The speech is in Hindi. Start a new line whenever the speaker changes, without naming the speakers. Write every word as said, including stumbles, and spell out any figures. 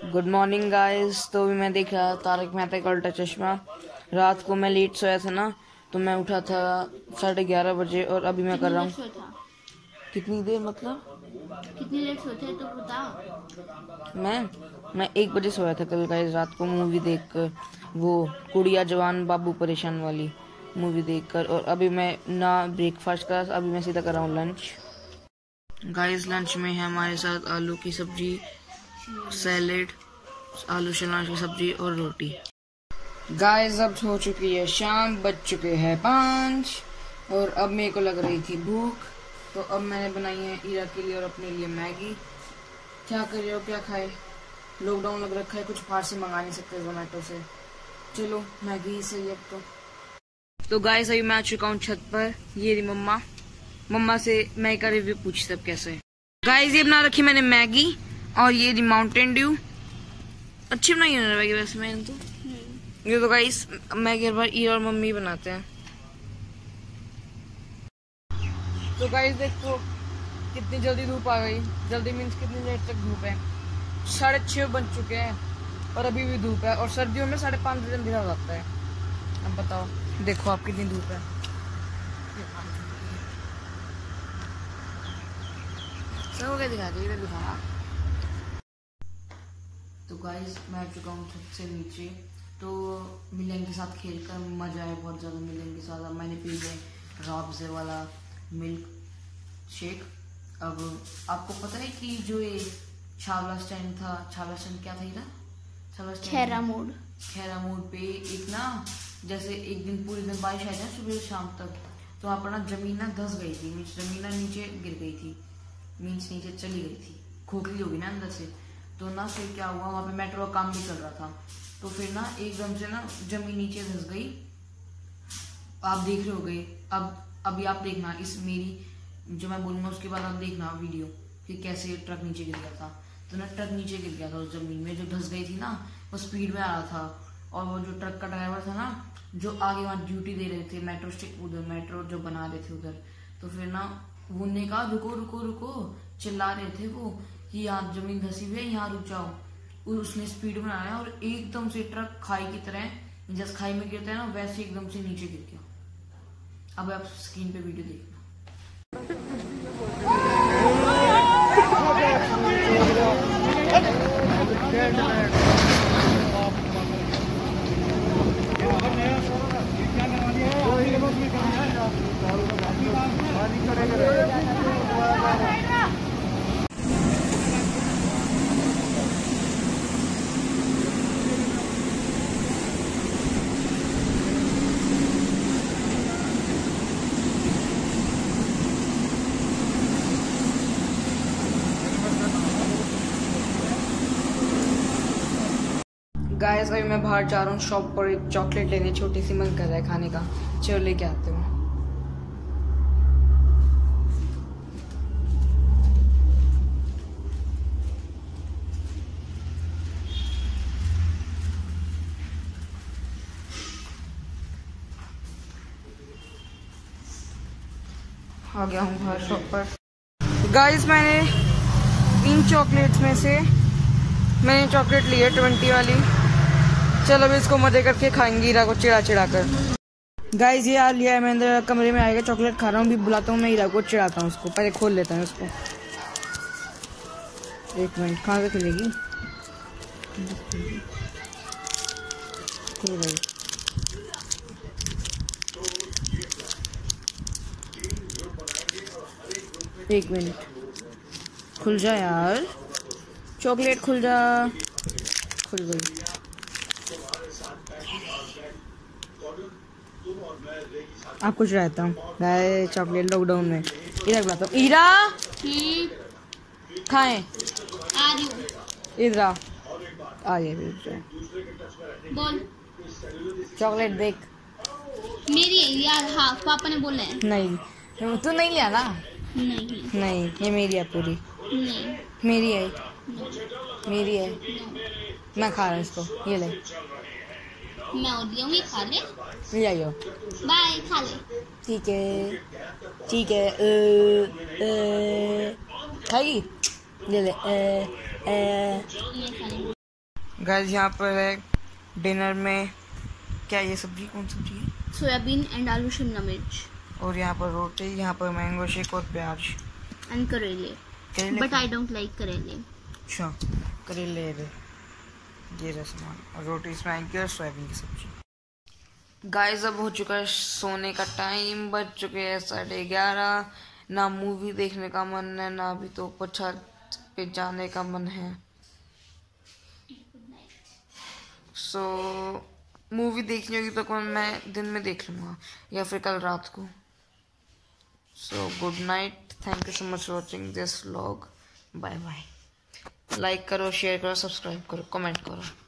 Good morning guys. तो भी मैं देख रहा तारक मेहता का उल्टा चश्मा। रात को मैं लेट सोया था ना, तो मैं उठा था साढ़े ग्यारह बजे और अभी मैं कर रहा हूँ। कितनी देर मतलब
कितनी लेट सोते तो बताओ।
मैं मैं एक बजे सोया था कल गाइस रात को, मूवी देखकर, वो कुड़िया जवान बाबू परेशान वाली मूवी देखकर। और अभी मैं ना ब्रेकफास्ट का, अभी मैं सीधा कर रहा हूँ लंच। गाइस लंच में है हमारे साथ आलू की सब्जी, सैलेड, आलू शलजम की सब्जी और रोटी। गाइस अब हो चुकी है शाम, बज चुके हैं पाँच और अब मेरे को लग रही थी भूख, तो अब मैंने बनाई है ईरा के लिए और अपने लिए मैगी। क्या कर रहे हो, क्या खाए? लॉकडाउन लग रखा है, कुछ बाहर से मंगा नहीं सकते जोमेटो से। चलो मैगी ही सही अब तो। तो गाइस अभी मैं आ चुका हूँ छत पर। ये रही मम्मा, मम्मा से मैगी का रिव्यू पूछ सब कैसे है। गाइस ये बना रखी मैंने मैगी और ये दी माउंटेन ड्यू। अच्छी बनाई है मैगी वैसे मैंने तो। ये तो गाइस मैगी हर बार ईरा और मम्मी बनाते हैं। तो गाइस देखो कितनी जल्दी धूप आ गई। जल्दी मीन्स कितनी देर तक धूप है। साढ़े छः बज चुके हैं और अभी भी धूप है। और सर्दियों में साढ़े पाँच बजे अंधेरा हो जाता है। अब बताओ, देखो आप कितनी धूप है। सब क्या दिखा रही है, दिखा। तो गाइस मैं आ चुका हूँ छत से नीचे। तो मिलन के साथ खेलकर मजा आया बहुत ज़्यादा। मिलन के साथ अब मैंने पी लिया रॉब्जे वाला मिल्क शेक। अब आपको पता है कि जो ये छावला स्टैंड था, छावला स्टैंड क्या था ये छावला स्टैंड
खैरा मोड़
खैरा मोड़ पे एक ना, जैसे एक दिन पूरे दिन बारिश आई ना सुबह से शाम तक, तो वहाँ पर ना जमीन ना धस गई थी। मीन्स जमीन ना नीचे गिर गई थी, मीन्स नीचे चली गई थी, खोखली होगी ना अंदर से। तो ना फिर क्या हुआ, वहाँ पे मेट्रो का काम भी चल रहा था, तो फिर ना एकदम से ना जमीन नीचे धस गई। आप देख रहे हो गए। अब अभी आप देखना इस मेरी जो मैं बोलूंगा उसके बाद आप देखना वीडियो कि कैसे ट्रक नीचे गिर गया था। तो ना ट्रक नीचे गिर गया था उस जमीन में, जो धस गई थी ना वो स्पीड में आ रहा था। और वो जो ट्रक का ड्राइवर था ना, जो आगे वहाँ ड्यूटी दे रहे थे, मेट्रो स्टेशन उधर मेट्रो जो बना रहे थे उधर, तो फिर ना उनने कहा रुको रुको रुको, चिल्ला रहे थे वो कि यहाँ जमीन धसी हुई है, यहाँ रुक जाओ। उसने स्पीड में आया और एकदम से ट्रक खाई की तरह, जैसे खाई में गिरता है ना वैसे एकदम से नीचे गिर गया। अब आप स्क्रीन पे वीडियो देखना। गाइस अभी मैं बाहर जा रहा हूँ शॉप पर एक चॉकलेट लेने, छोटी सी मन कर रहा है खाने का। चलो लेके आते हूँ। आ गया हूँ बाहर शॉप पर। गाइस मैंने इन चॉकलेट्स में से मैंने चॉकलेट ली है ट्वेंटी वाली। चलो अब इसको मजे करके खाएंगे ईरा को चिढ़ा चिढ़ा कर। गाइस ये आ लिया है मैंने, कमरे में आएगा, चॉकलेट खा रहा हूँ। भी बुलाता हूँ मैं ईरा को, चिढ़ाता हूँ उसको। पहले खोल लेता हूँ उसको। एक मिनट, कहाँ से खुलेगी? खुल गई। एक मिनट, खुल जा यार, चॉकलेट खुल जा। खुल गई। आपको चढ़ाता हूँ गाइस चॉकलेट लॉकडाउन में। इधर बुलाता हूँ, ईरा खाएं। इधर आ, आ ये
बोल।
चॉकलेट देख।
मेरी है यार। हाँ पापा ने बोला है।
नहीं तू नहीं लिया ना?
नहीं
नहीं ये मेरी है पूरी।
नहीं
मेरी है,
नहीं।
मेरी है। मैं खा रहा हूँ इसको, ये ले।
मैं और दूंगी, खा ले।
ले आइयो।
बाय, खा ले।
ठीक है ठीक है। खाएगी? ले ले। ए, ए, गाइस यहाँ पर है डिनर में क्या ये सब्जी कौन सब्जी है?
सोयाबीन एंड आलू शिमला मिर्च।
और यहाँ पर रोटी, यहाँ पर मैंगो शेक और प्याज
एंड करेले।
करेले
बट आई डोंट लाइक करेले।
अच्छा करेले ये रसमान और रोटी इसमें आएगी और सोयाबीन की सब्जी। गाइस अब हो चुका है सोने का टाइम, बज चुके हैं साढ़े ग्यारह। ना मूवी देखने का मन है ना अभी तो ऊपर छत पे जाने का मन है। सो so, मूवी देखनी होगी तो कौन मैं दिन में देख लूँगा या फिर कल रात को। So good night, thank you so much for watching this vlog. Bye bye. Like करो, शेयर करो, सब्सक्राइब करो, कमेंट करो।